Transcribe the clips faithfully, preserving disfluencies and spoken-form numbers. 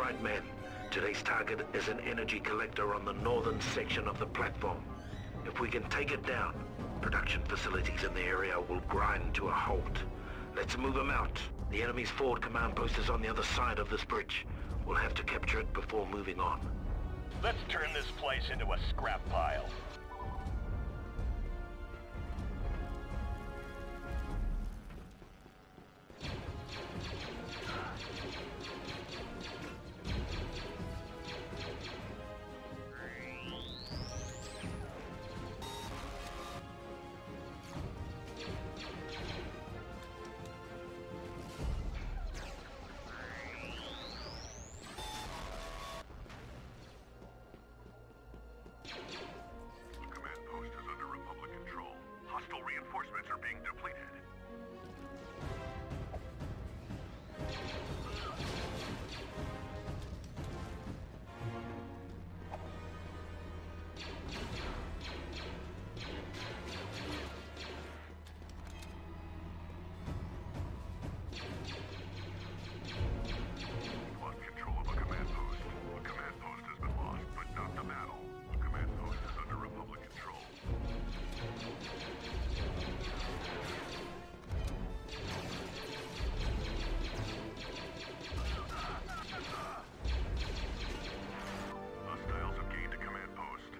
right, men. Today's target is an energy collector on the northern section of the platform. If we can take it down, production facilities in the area will grind to a halt. Let's move them out. The enemy's forward command post is on the other side of this bridge. We'll have to capture it before moving on. Let's turn this place into a scrap pile. Hostile reinforcements are being depleted. Lost control of a command post. A command post has been lost, but not the battle. The command post is under Republic control. Hostiles have gained a command post.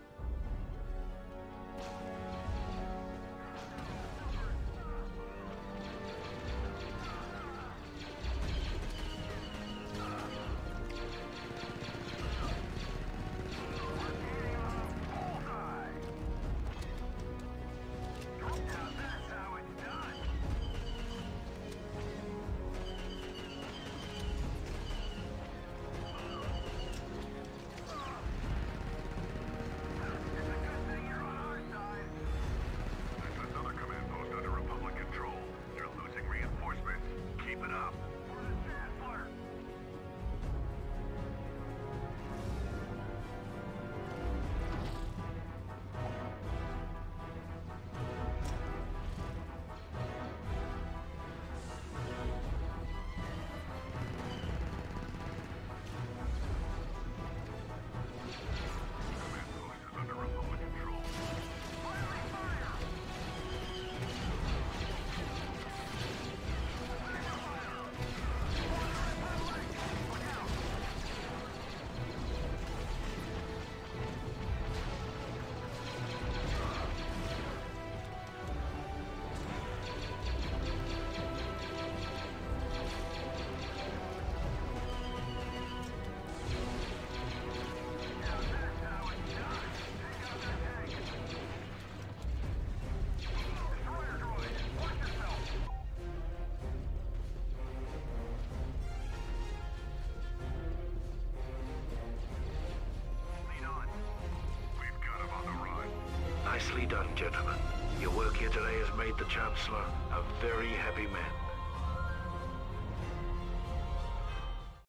Nicely done, gentlemen. Your work here today has made the Chancellor a very happy man.